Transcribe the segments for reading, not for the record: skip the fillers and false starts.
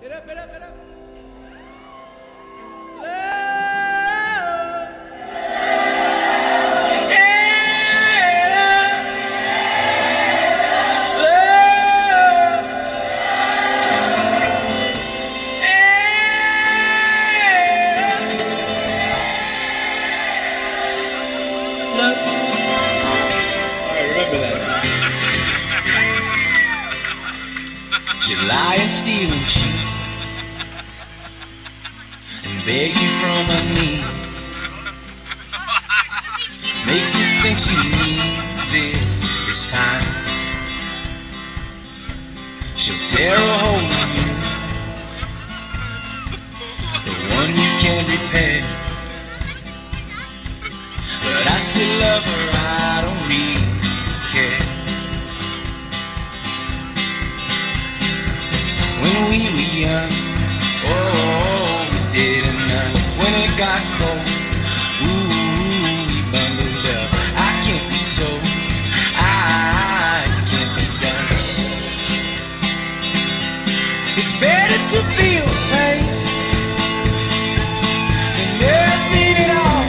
Get up, get up, get up. She'll lie and steal and cheat and beg you from her knees, make you think she needs it this time. She'll tear a hole in you, the one you can't repair. But I still love her, I don't really care. When we were young, oh, we did enough. When it got cold, ooh, we bundled up. I can't be told, I can't be done. It's better to feel pain than nothing at all.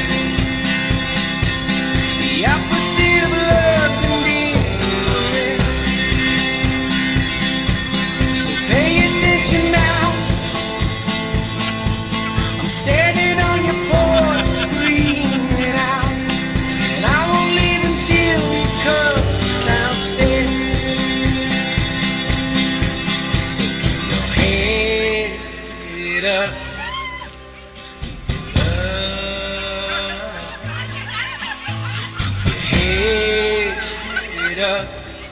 The opposite of love's indifference. Pay attention now. I'm standing on your porch screaming out, and I won't leave until you come downstairs. So keep your head up, keep your head up.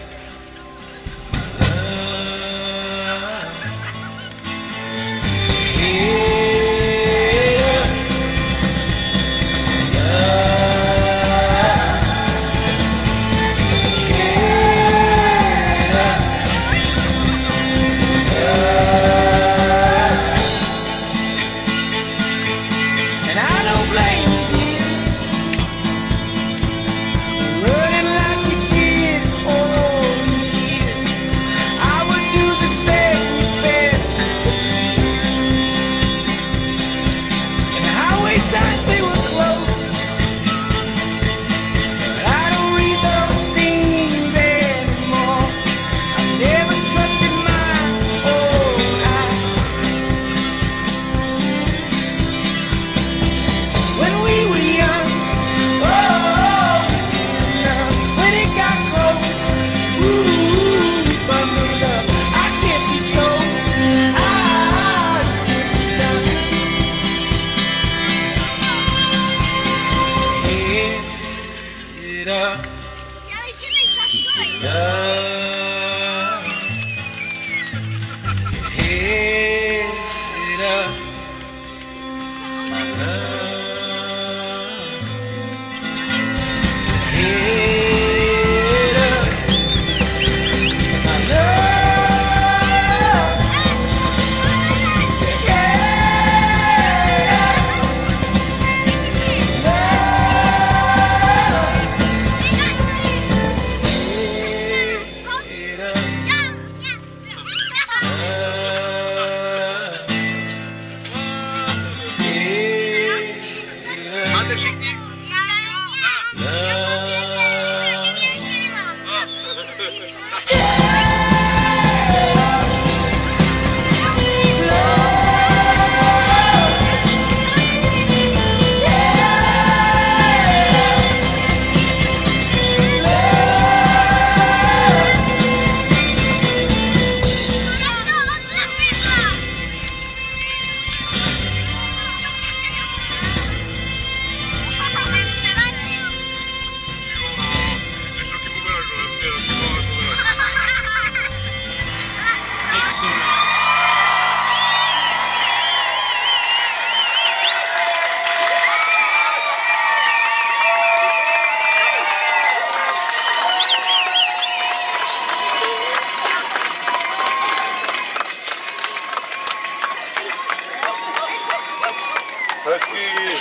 Hezký.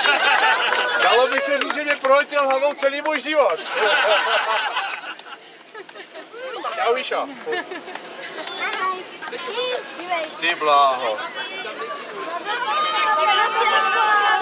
Dalo by se říct, že mě proletěl hlavou celý můj život. Čau, Míšo. Ty bláho.